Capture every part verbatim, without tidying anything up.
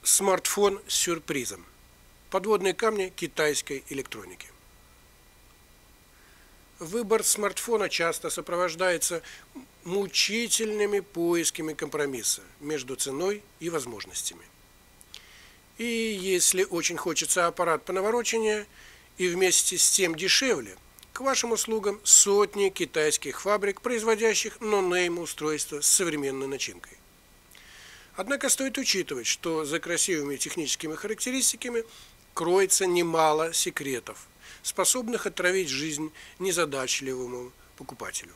Смартфон с сюрпризом. Подводные камни китайской электроники. Выбор смартфона часто сопровождается мучительными поисками компромисса между ценой и возможностями. И если очень хочется аппарат понавороченнее и вместе с тем дешевле, к вашим услугам сотни китайских фабрик, производящих ноунейм устройства с современной начинкой. Однако стоит учитывать, что за красивыми техническими характеристиками кроется немало секретов, способных отравить жизнь незадачливому покупателю.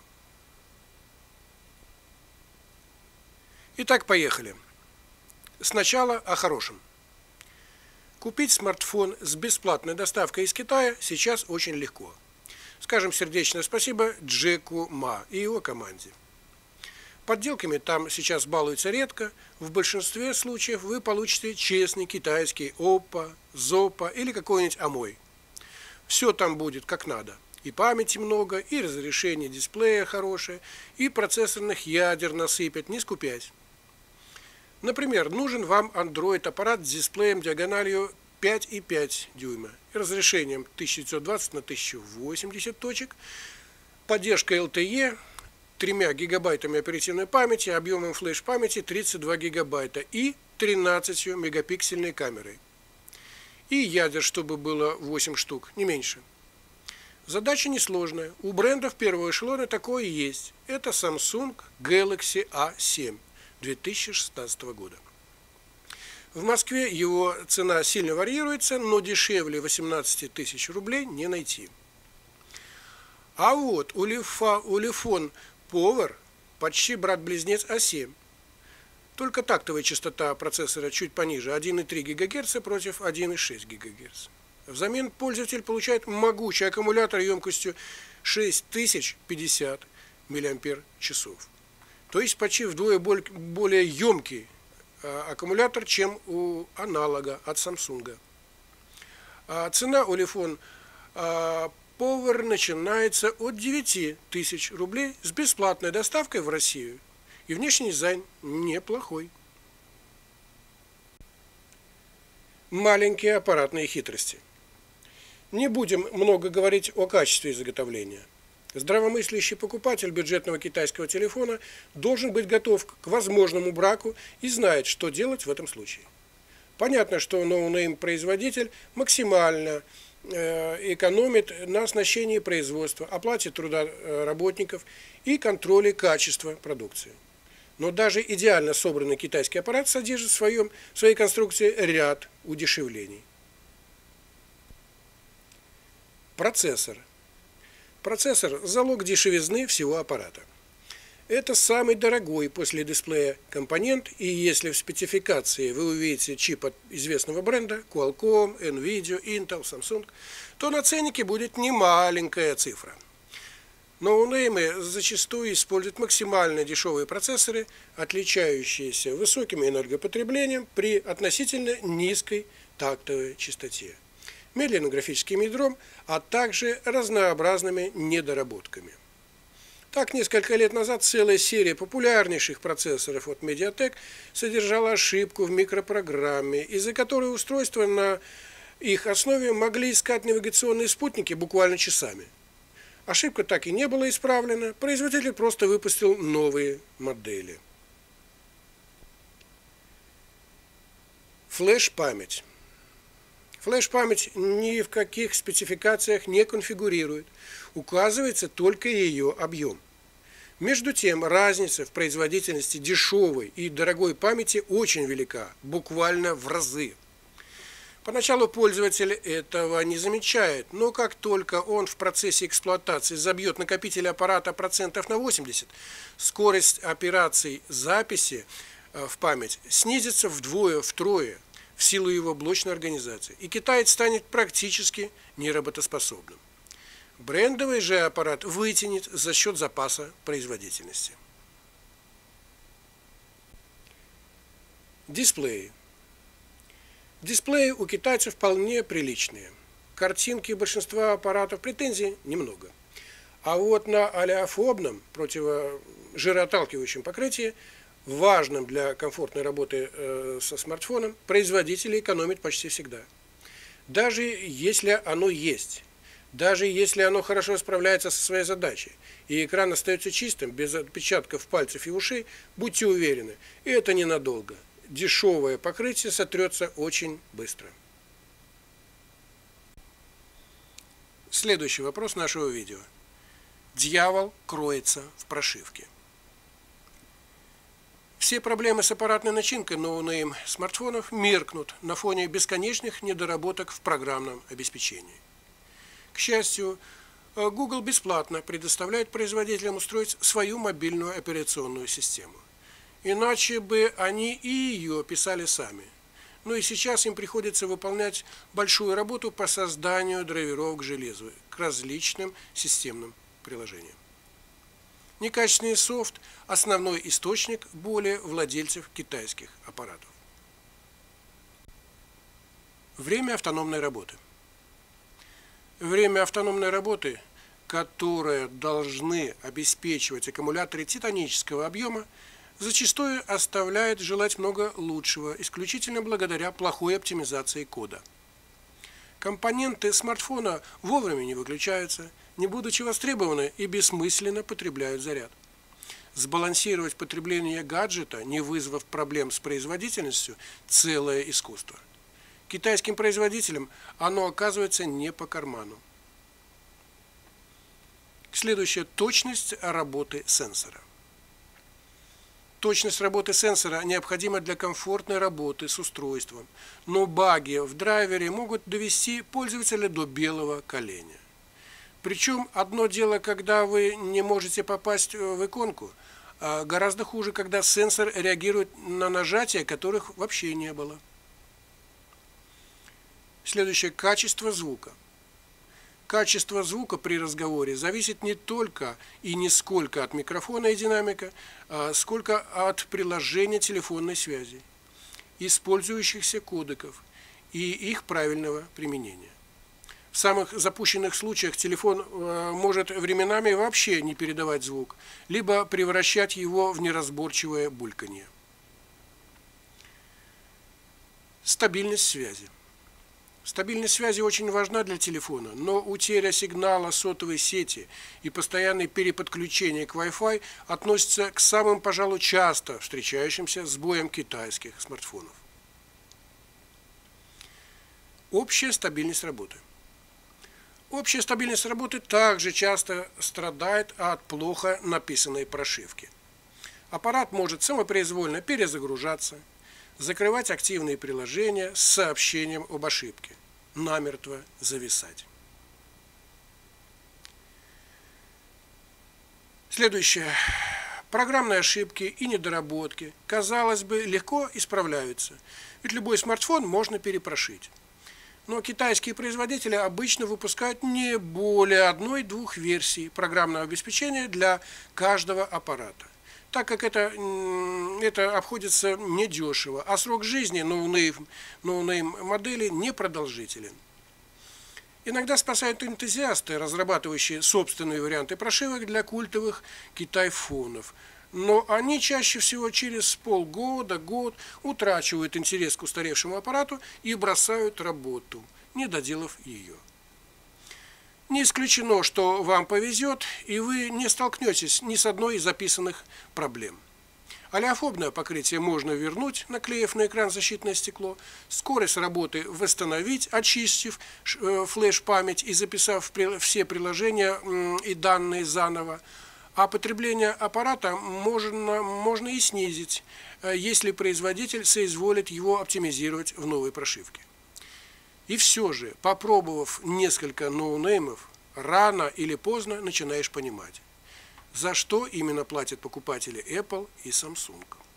Итак, поехали. Сначала о хорошем. Купить смартфон с бесплатной доставкой из Китая сейчас очень легко. Скажем сердечное спасибо Джеку Ма и его команде. Подделками там сейчас балуются редко, в большинстве случаев вы получите честный китайский Oppo, Zoppo или какой-нибудь Amoy. Все там будет как надо. И памяти много, и разрешение дисплея хорошее, и процессорных ядер насыпят, не скупясь. Например, нужен вам Android-аппарат с дисплеем диагональю пять и пять дюйма, разрешением тысяча девятьсот двадцать на тысяча восемьдесят точек, поддержкой эл ти и, тремя гигабайтами оперативной памяти, объемом флеш-памяти тридцать два гигабайта и тринадцатью мегапиксельной камерой. И ядер, чтобы было восемь штук, не меньше. Задача несложная. У брендов первого эшелона такое есть. Это Samsung Galaxy а семь две тысячи шестнадцатого года. В Москве его цена сильно варьируется, но дешевле восемнадцати тысяч рублей не найти. А вот у Ulefone Power почти брат-близнец а семь. Только тактовая частота процессора чуть пониже, один и три гигагерца против один и шесть гигагерц. Взамен пользователь получает могучий аккумулятор емкостью шесть тысяч пятьдесят миллиампер-часов. То есть почти вдвое более емкий аккумулятор, чем у аналога от Samsung. А цена Ulefone Power начинается от девяти тысяч рублей с бесплатной доставкой в Россию. И внешний дизайн неплохой. Маленькие аппаратные хитрости. Не будем много говорить о качестве изготовления. Здравомыслящий покупатель бюджетного китайского телефона должен быть готов к возможному браку и знает, что делать в этом случае. Понятно, что ноунейм-производитель максимально экономит на оснащении производства, оплате труда работников и контроле качества продукции. Но даже идеально собранный китайский аппарат содержит в, своем, в своей конструкции ряд удешевлений. Процессор. Процессор – залог дешевизны всего аппарата. Это самый дорогой после дисплея компонент, и если в спецификации вы увидите чип от известного бренда Qualcomm, Nvidia, Intel, Samsung, то на ценнике будет немаленькая цифра. Ноунеймы зачастую используют максимально дешевые процессоры, отличающиеся высоким энергопотреблением при относительно низкой тактовой частоте, медленным графическим ядром, а также разнообразными недоработками. Так, несколько лет назад целая серия популярнейших процессоров от Mediatek содержала ошибку в микропрограмме, из-за которой устройства на их основе могли искать навигационные спутники буквально часами. Ошибка так и не была исправлена, производитель просто выпустил новые модели. Флеш-память. Флеш-память ни в каких спецификациях не конфигурирует, указывается только ее объем. Между тем, разница в производительности дешевой и дорогой памяти очень велика, буквально в разы. Поначалу пользователь этого не замечает, но как только он в процессе эксплуатации забьет накопитель аппарата процентов на восемьдесят, скорость операций записи в память снизится вдвое-втрое в силу его блочной организации, и китаец станет практически неработоспособным. Брендовый же аппарат вытянет за счет запаса производительности. Дисплеи. Дисплеи у китайцев вполне приличные. Картинки большинства аппаратов претензий немного. А вот на олеофобном противожироотталкивающем покрытии важном для комфортной работы э, со смартфоном, производители экономят почти всегда. Даже если оно есть, даже если оно хорошо справляется со своей задачей, и экран остается чистым, без отпечатков пальцев и ушей, будьте уверены, это ненадолго. Дешевое покрытие сотрется очень быстро. Следующий вопрос нашего видео. Дьявол кроется в прошивке. Все проблемы с аппаратной начинкой ноунейм смартфонов меркнут на фоне бесконечных недоработок в программном обеспечении. К счастью, Google бесплатно предоставляет производителям устройств свою мобильную операционную систему. Иначе бы они и ее писали сами. Но и сейчас им приходится выполнять большую работу по созданию драйверов к железу, к различным системным приложениям. Некачественный софт – основной источник боли владельцев китайских аппаратов. Время автономной работы. Время автономной работы, которое должны обеспечивать аккумуляторы титанического объема, зачастую оставляет желать много лучшего, исключительно благодаря плохой оптимизации кода. Компоненты смартфона вовремя не выключаются, не будучи востребованы и бессмысленно потребляют заряд. Сбалансировать потребление гаджета, не вызвав проблем с производительностью, целое искусство. Китайским производителям оно оказывается не по карману. Следующая – точность работы сенсора. Точность работы сенсора необходима для комфортной работы с устройством, но баги в драйвере могут довести пользователя до белого коленя. Причем одно дело, когда вы не можете попасть в иконку, а гораздо хуже, когда сенсор реагирует на нажатия, которых вообще не было. Следующее – качество звука. Качество звука при разговоре зависит не только и не сколько от микрофона и динамика, а сколько от приложения телефонной связи, использующихся кодеков и их правильного применения. В самых запущенных случаях телефон может временами вообще не передавать звук, либо превращать его в неразборчивое бульканье. Стабильность связи. Стабильность связи очень важна для телефона, но утеря сигнала сотовой сети и постоянное переподключение к Wi-Fi относятся к самым, пожалуй, часто встречающимся сбоям китайских смартфонов. Общая стабильность работы. Общая стабильность работы также часто страдает от плохо написанной прошивки. Аппарат может самопроизвольно перезагружаться, закрывать активные приложения с сообщением об ошибке, намертво зависать. Следующее. Программные ошибки и недоработки, казалось бы, легко исправляются, ведь любой смартфон можно перепрошить. Но китайские производители обычно выпускают не более одной-двух версий программного обеспечения для каждого аппарата, так как это, это обходится недешево, а срок жизни ноунейм, ноунейм модели непродолжителен. Иногда спасают энтузиасты, разрабатывающие собственные варианты прошивок для культовых китайфонов, но они чаще всего через полгода, год утрачивают интерес к устаревшему аппарату и бросают работу, не доделав ее. Не исключено, что вам повезет, и вы не столкнетесь ни с одной из записанных проблем. Олеофобное покрытие можно вернуть, наклеив на экран защитное стекло, скорость работы восстановить, очистив флеш-память и записав все приложения и данные заново, а потребление аппарата можно, можно и снизить, если производитель соизволит его оптимизировать в новой прошивке. И все же, попробовав несколько ноунеймов, рано или поздно начинаешь понимать, за что именно платят покупатели Apple и Samsung.